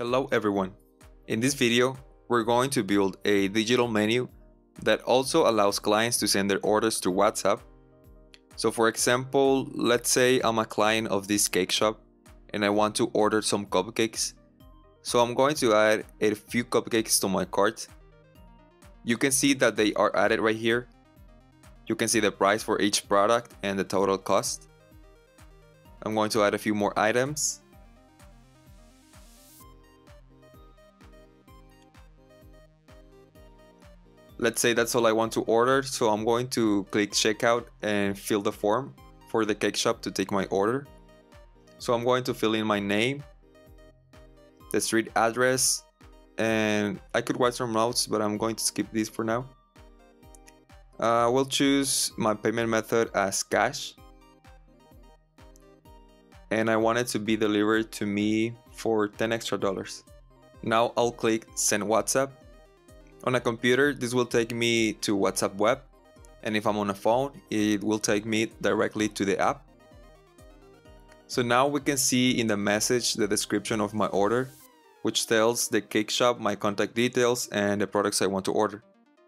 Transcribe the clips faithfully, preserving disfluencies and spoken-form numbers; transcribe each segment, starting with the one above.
Hello everyone. In this video, we're going to build a digital menu that also allows clients to send their orders to WhatsApp. So for example, let's say I'm a client of this cake shop and I want to order some cupcakes. So I'm going to add a few cupcakes to my cart. You can see that they are added right here. You can see the price for each product and the total cost. I'm going to add a few more items. Let's say that's all I want to order, so I'm going to click checkout and fill the form for the cake shop to take my order. So I'm going to fill in my name, the street address, and I could write some notes, but I'm going to skip this for now. I uh, will choose my payment method as cash, and I want it to be delivered to me for ten extra dollars. Now I'll click send WhatsApp. On a computer, this will take me to WhatsApp web, and if I'm on a phone, it will take me directly to the app. So now we can see in the message the description of my order, which tells the cake shop my contact details and the products I want to order.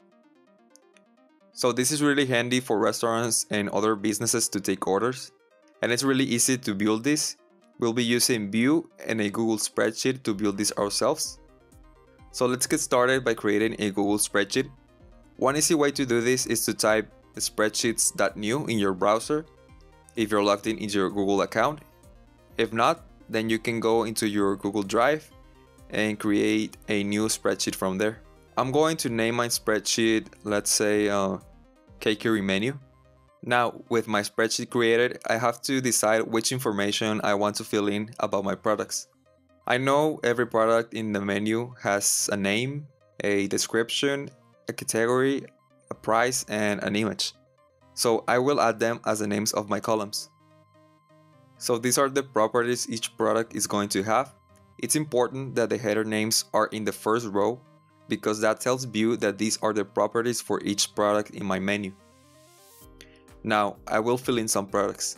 So this is really handy for restaurants and other businesses to take orders, and it's really easy to build this. We'll be using Biew and a Google spreadsheet to build this ourselves. So let's get started by creating a Google spreadsheet. One easy way to do this is to type spreadsheets dot new in your browser if you're logged in into your Google account. If not, then you can go into your Google Drive and create a new spreadsheet from there. I'm going to name my spreadsheet, let's say uh, Cakery menu. Now with my spreadsheet created, I have to decide which information I want to fill in about my products. I know every product in the menu has a name, a description, a category, a price, and an image. So I will add them as the names of my columns. So these are the properties each product is going to have. It's important that the header names are in the first row because that tells Biew that these are the properties for each product in my menu. Now I will fill in some products.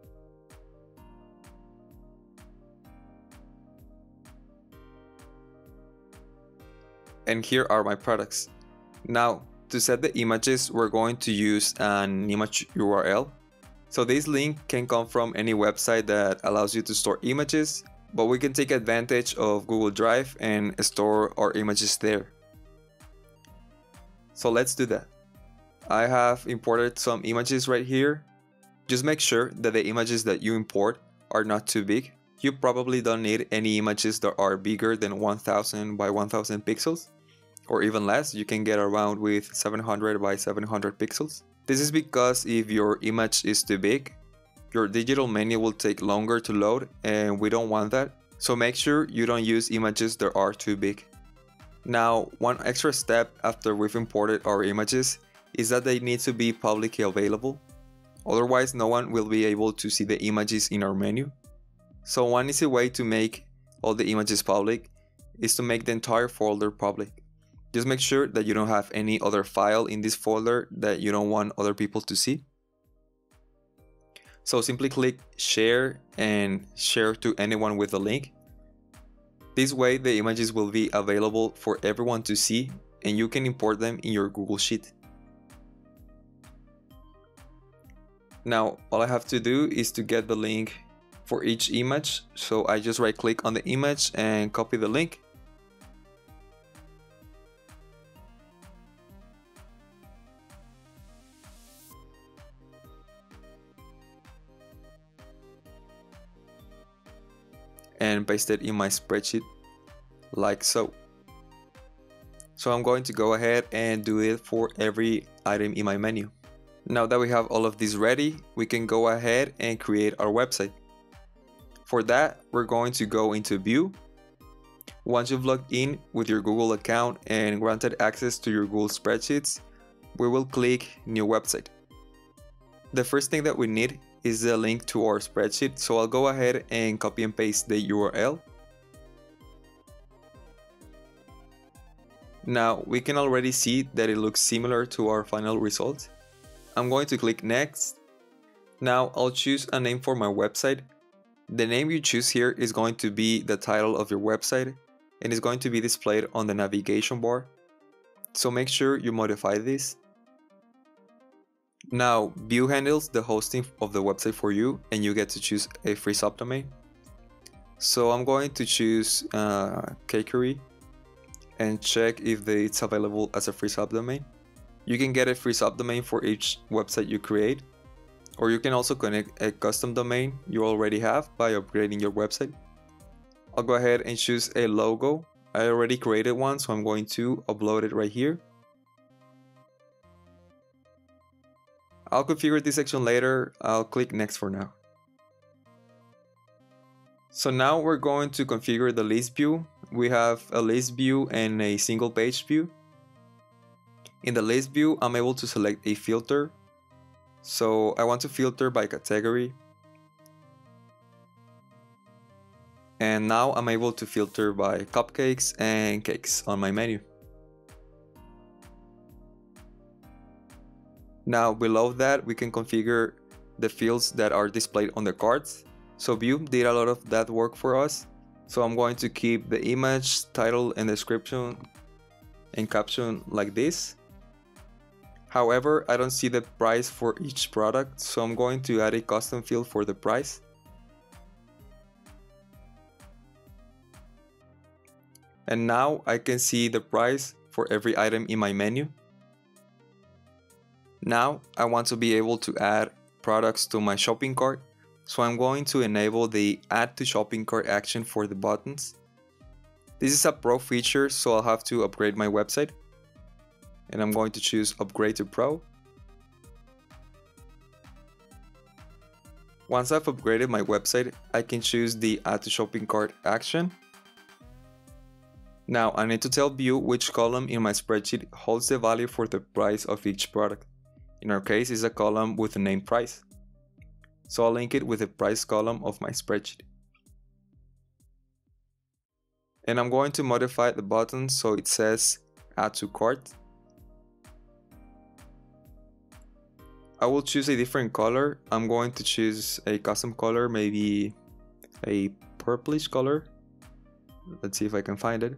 And here are my products. Now, to set the images, we're going to use an image U R L. So this link can come from any website that allows you to store images, but we can take advantage of Google Drive and store our images there. So let's do that. I have imported some images right here. Just make sure that the images that you import are not too big. You probably don't need any images that are bigger than one thousand by one thousand pixels, or even less. You can get around with seven hundred by seven hundred pixels. This is because if your image is too big, your digital menu will take longer to load, and we don't want that. So make sure you don't use images that are too big. Now, one extra step after we've imported our images is that they need to be publicly available. Otherwise, no one will be able to see the images in our menu. So one easy way to make all the images public is to make the entire folder public. Just make sure that you don't have any other file in this folder that you don't want other people to see. So simply click share and share to anyone with the link. This way the images will be available for everyone to see and you can import them in your Google Sheet. Now all I have to do is to get the link for each image, so I just right click on the image and copy the link. And paste it in my spreadsheet like so. So I'm going to go ahead and do it for every item in my menu. Now that we have all of this ready, we can go ahead and create our website. For that, we're going to go into Biew. Once you've logged in with your Google account and granted access to your Google spreadsheets, we will click New Website. The first thing that we need is the link to our spreadsheet, so I'll go ahead and copy and paste the U R L. Now we can already see that it looks similar to our final result. I'm going to click Next. Now I'll choose a name for my website. The name you choose here is going to be the title of your website. and it's going to be displayed on the navigation bar. So make sure you modify this. Now, Biew handles the hosting of the website for you, and you get to choose a free subdomain. So I'm going to choose uh, Cakery and check if it's available as a free subdomain. You can get a free subdomain for each website you create, or you can also connect a custom domain you already have by upgrading your website. I'll go ahead and choose a logo. I already created one, so I'm going to upload it right here. I'll configure this section later. I'll click next for now. So now we're going to configure the list view. We have a list view and a single page view. In the list view, I'm able to select a filter. So I want to filter by category. And now I'm able to filter by cupcakes and cakes on my menu. Now below that, we can configure the fields that are displayed on the cards. So Biew did a lot of that work for us. So I'm going to keep the image, title, and description and caption like this. However, I don't see the price for each product, so I'm going to add a custom field for the price. And now I can see the price for every item in my menu. Now I want to be able to add products to my shopping cart, so I'm going to enable the Add to Shopping Cart action for the buttons. This is a pro feature, so I'll have to upgrade my website. And I'm going to choose Upgrade to Pro. Once I've upgraded my website, I can choose the Add to Shopping Cart action. Now I need to tell Biew which column in my spreadsheet holds the value for the price of each product. In our case, it's a column with the name price. So I'll link it with the price column of my spreadsheet. And I'm going to modify the button so it says Add to Cart. I will choose a different color. I'm going to choose a custom color, maybe a purplish color. Let's see if I can find it.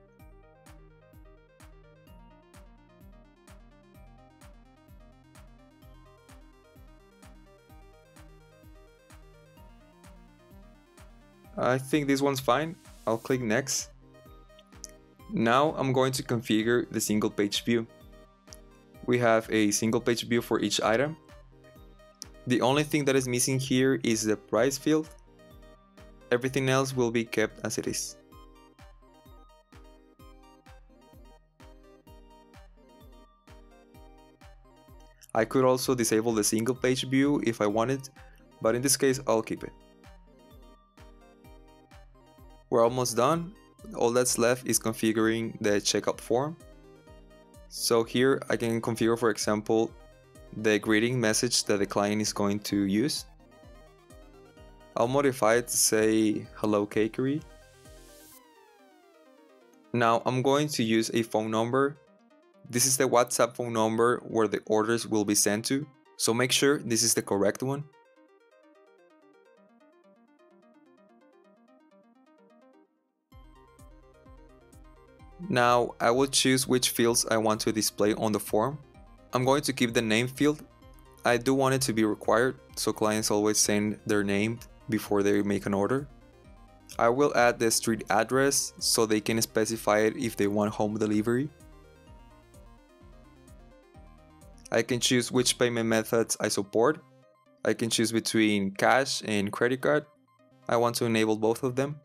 I think this one's fine. I'll click next. Now I'm going to configure the single page view. We have a single page view for each item. The only thing that is missing here is the price field. Everything else will be kept as it is. I could also disable the single page view if I wanted, but in this case I'll keep it. We're almost done. All that's left is configuring the checkout form. So here I can configure, for example, the greeting message that the client is going to use. I'll modify it to say hello cakery. Now I'm going to use a phone number. This is the WhatsApp phone number where the orders will be sent to, so make sure this is the correct one. Now I will choose which fields I want to display on the form. I'm going to keep the name field. I do want it to be required, so clients always send their name before they make an order. I will add the street address so they can specify it if they want home delivery. I can choose which payment methods I support. I can choose between cash and credit card. I want to enable both of them.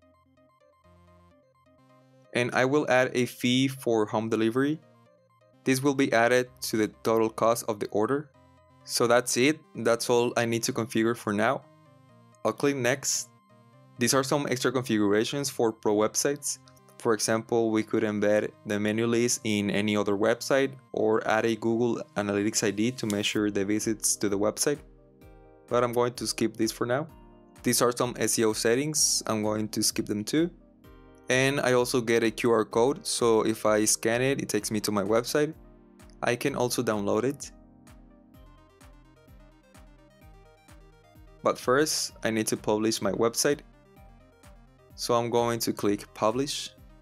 And I will add a fee for home delivery. This will be added to the total cost of the order. So that's it. That's all I need to configure for now. I'll click next. These are some extra configurations for pro websites. For example, we could embed the menu list in any other website or add a Google Analytics I D to measure the visits to the website. But I'm going to skip this for now. These are some S E O settings. I'm going to skip them too. And I also get a Q R code, so if I scan it, it takes me to my website. I can also download it. But first, I need to publish my website. So I'm going to click Publish.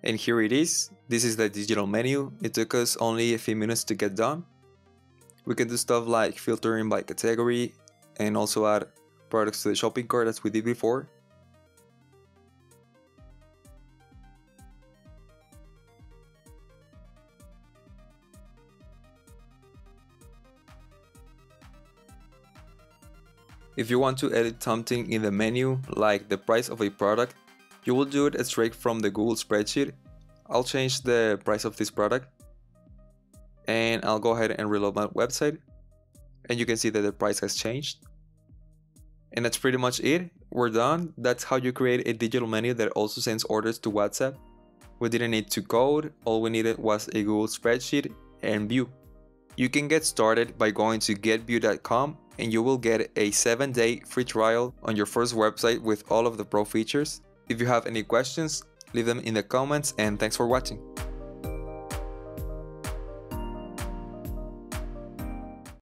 And here it is. This is the digital menu. It took us only a few minutes to get done. We can do stuff like filtering by category and also add products to the shopping cart as we did before. If you want to edit something in the menu, like the price of a product, you will do it straight from the Google spreadsheet. I'll change the price of this product and I'll go ahead and reload my website, and you can see that the price has changed. And that's pretty much it. We're done. That's how you create a digital menu that also sends orders to WhatsApp. We didn't need to code. All we needed was a Google spreadsheet and Biew. You can get started by going to get biew dot com and you will get a seven day free trial on your first website with all of the pro features. If you have any questions, leave them in the comments, and thanks for watching.